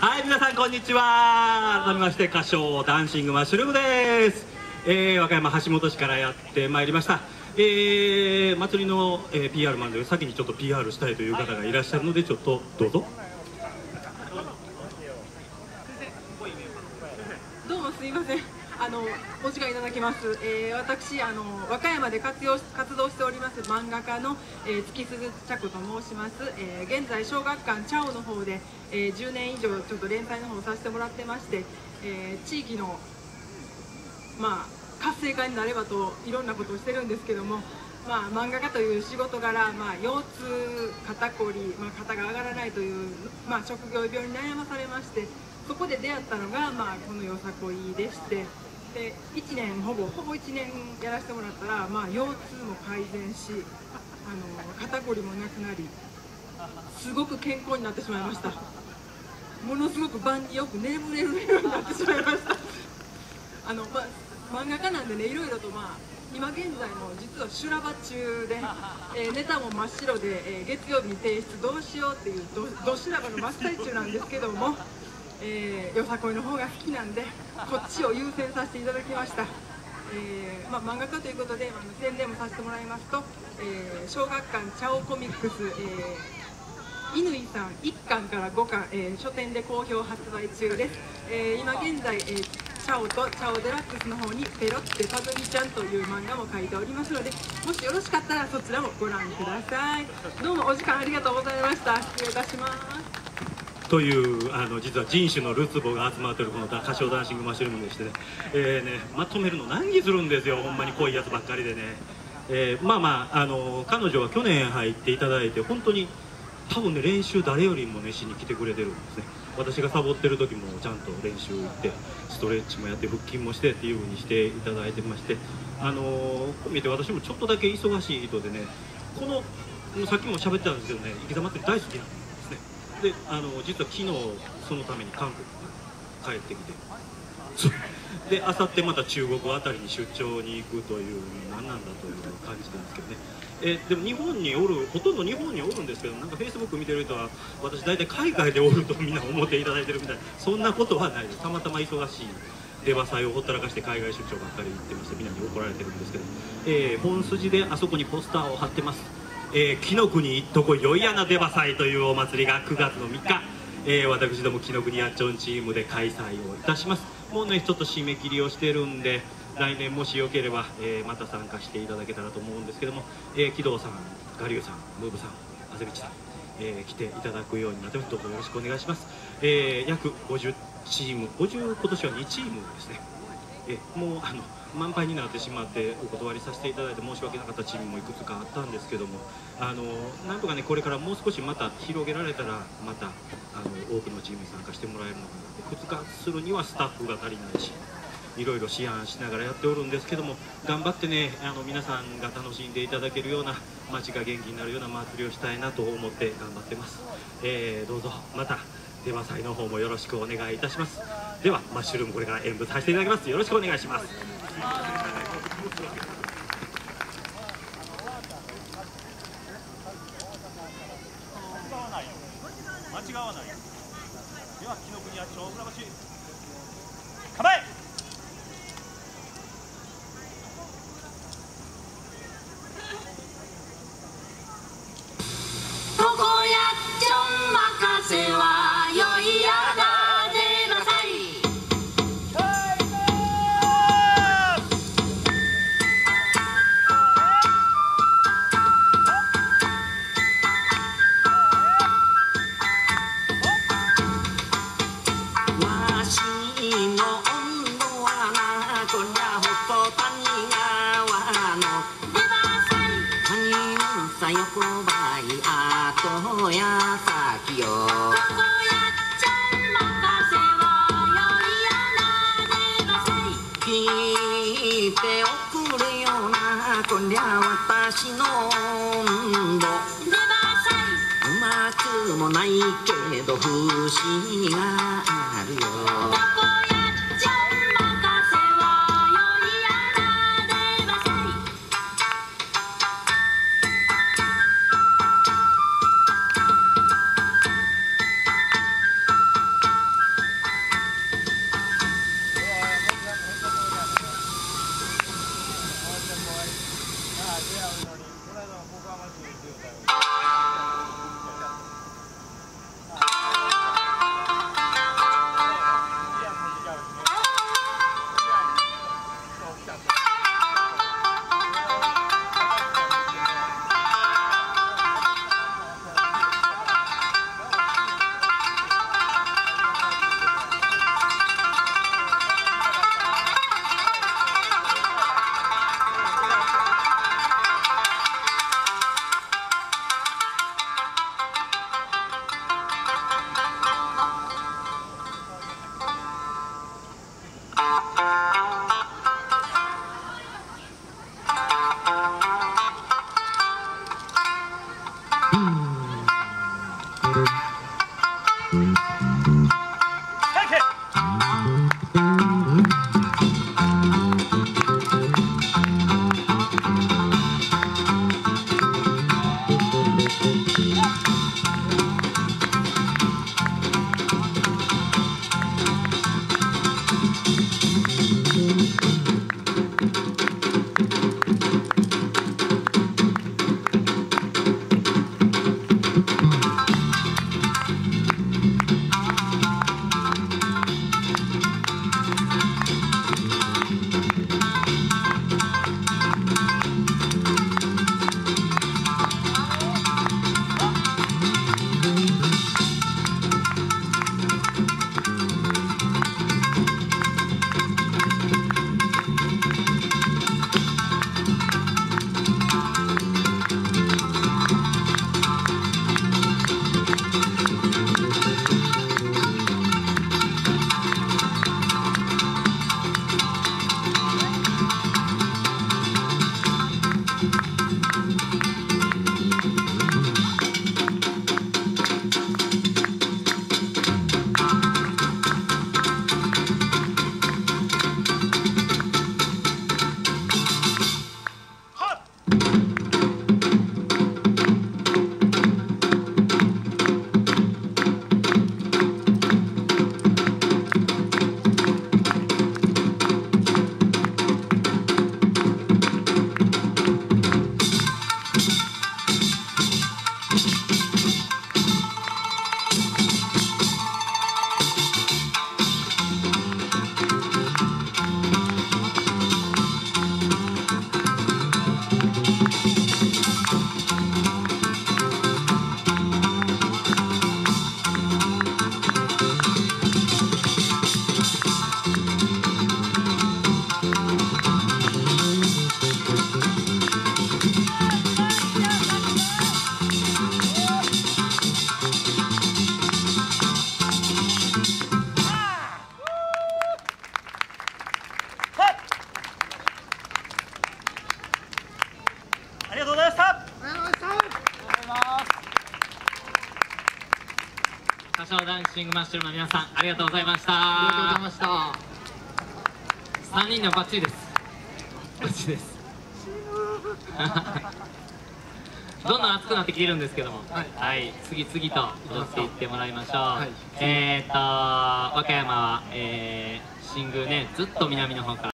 はい、皆さんこんにちは。改めまして歌唱ダンシングマッシュルームです。和歌山橋本市からやってまいりました。祭りの、PR マンで先にちょっと PR したいという方がいらっしゃるので、ちょっとどうぞ。 どうもすいません。お時間いただきます。私和歌山で活動しております漫画家の、月鈴茶子と申します。現在小学館チャオの方で、10年以上ちょっと連載の方をさせてもらってまして、地域の活性化になればといろんなことをしてるんですけども、漫画家という仕事柄、腰痛、肩こり、肩が上がらないという、職業病に悩まされまして、そこで出会ったのが、このよさこいでして、で1年ほぼ1年やらせてもらったら、腰痛も改善し、肩こりもなくなり、すごく健康になってしまいました。ものすごく晩によく眠れるようになってしまいました。漫画家なんでね、いろいろと今現在も実は修羅場中で、ネタも真っ白で、月曜日に提出どうしようっていうど修羅場の真っ最中なんですけども、よさこいの方が好きなんでこっちを優先させていただきました。漫画家ということで宣伝もさせてもらいますと、小学館チャオコミックス、乾さん1巻から5巻、書店で好評発売中です。今現在、チャオとチャオデラックスの方にペロってパズミちゃんという漫画も書いておりますので、もしよろしかったらそちらもご覧ください。どうもお時間ありがとうございました。失礼いたします。 という実は人種のるつぼが集まっているこの歌唱ダンシングマッシュルームでしてね、まとめるの難儀するんですよ。ほんまに濃いやつばっかりでね。彼女は去年入っていただいて本当に多分ね、練習誰よりも熱心に来てくれてるんですね。私がサボってる時もちゃんと練習行ってストレッチもやって腹筋もしてっていう風にしていただいてまして、こう見て私もちょっとだけ忙しい人でね、このさっきも喋ってたんですけどね、生き様って大好きなんですね。で実は昨日そのために韓国に帰ってきて、で明後日また中国あたりに出張に行くという、何なんだという感じなんですけどね。でも日本におる、ほとんど日本におるんですけど、なんかフェイスブック見てる人は私大体海外でおるとみんな思っていただいてるみたいな、そんなことはないです。たまたま忙しい出羽祭をほったらかして海外出張ばっかり行ってまして、みんなに怒られてるんですけど、本筋であそこにポスターを貼ってます。紀ノ国いっとこよいやな出羽祭というお祭りが9月の3日、私ども紀ノ国やっちょんチームで開催をいたします。もうねちょっと締め切りをしてるんで、来年もしよければ、また参加していただけたらと思うんですけども、木戸さん、我流さん、ムーブさん、あぜみちさん、来ていただくようになってます。どうぞよろしくお願いします。約50チーム、今年は2チームですね。もう満杯になってしまってお断りさせていただいて申し訳なかったチームもいくつかあったんですけども、なんとかねこれからもう少しまた広げられたら、また多くのチームに参加してもらえるのかなって。2日するにはスタッフが足りないし、いろいろ思案しながらやっておるんですけども、頑張ってね皆さんが楽しんでいただけるような、街が元気になるような祭りをしたいなと思って頑張ってます。どうぞまた出羽祭の方もよろしくお願いいたします。ではマッシュルームこれから演舞させていただきます。よろしくお願いします。 間違わない。では紀ノ国屋町船橋構え。 ここやっちょん任せはよいやな出なさい。わしの温度はなこりゃほと谷川の出なさい。谷のさ横ばいあとやさきよ。ここやっちょん任せはよいやな出なさい。聞いておくれよなこりゃ私の温度出なさい。うまくもないけど節があるよ。ここやっちょん任せはよいやな出なさい。 ありがとうございました。 歌唱ダンシングマッシュルの皆さん、ありがとうございました。 ありがとうございました。 3人のバッチリです。バッチリです。どんどん熱くなってきてるんですけども、はい、次々と踊っていってもらいましょう。和歌山は、新宮ね、ずっと南の方から